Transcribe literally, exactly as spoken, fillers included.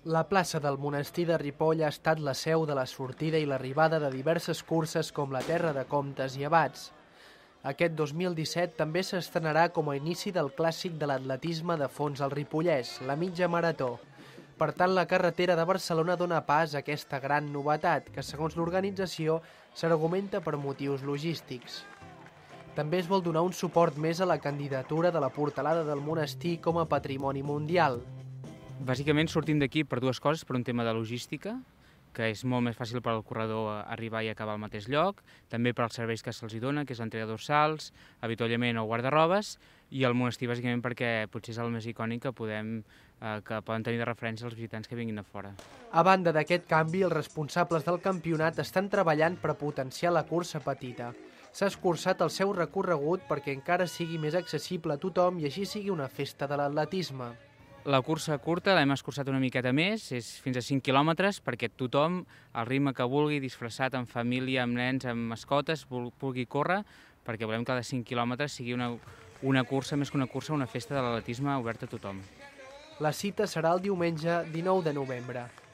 La plaça del Monestir de Ripoll ha estat la seu de la sortida i l'arribada de diverses curses com la Terra de Comtes i Abats. Aquest dos mil disset també s'estrenarà com a inici del clàssic de l'atletisme de fons al Ripollès, la mitja marató. Per tant, la carretera de Barcelona dona pas a aquesta gran novetat, que segons l'organització s'argumenta per motius logístics. També es vol donar un suport més a la candidatura de la Portalada del Monestir com a patrimoni mundial. Bàsicament sortim d'aquí per dues coses, per un tema de logística, que és molt més fàcil per al corredor arribar i acabar al mateix lloc, també per als serveis que se'ls dona, que és l'entrega dorsals, avituallament o guardarrobes, i el monestir bàsicament perquè potser és el més icònic que, podem, eh, que poden tenir de referència els visitants que vinguin de fora. A banda d'aquest canvi, els responsables del campionat estan treballant per potenciar la cursa petita. S'ha escurçat el seu recorregut perquè encara sigui més accessible a tothom i així sigui una festa de l'atletisme. La cursa curta l'hem escurçat una miqueta més, és fins a cinc quilòmetres, perquè tothom, al ritme que vulgui, disfressat, amb família, amb nens, amb mascotes, pugui córrer, perquè volem que de cinc quilòmetres sigui una, una cursa, més que una cursa, una festa de l'atletisme oberta a tothom. La cita serà el diumenge dinou de novembre.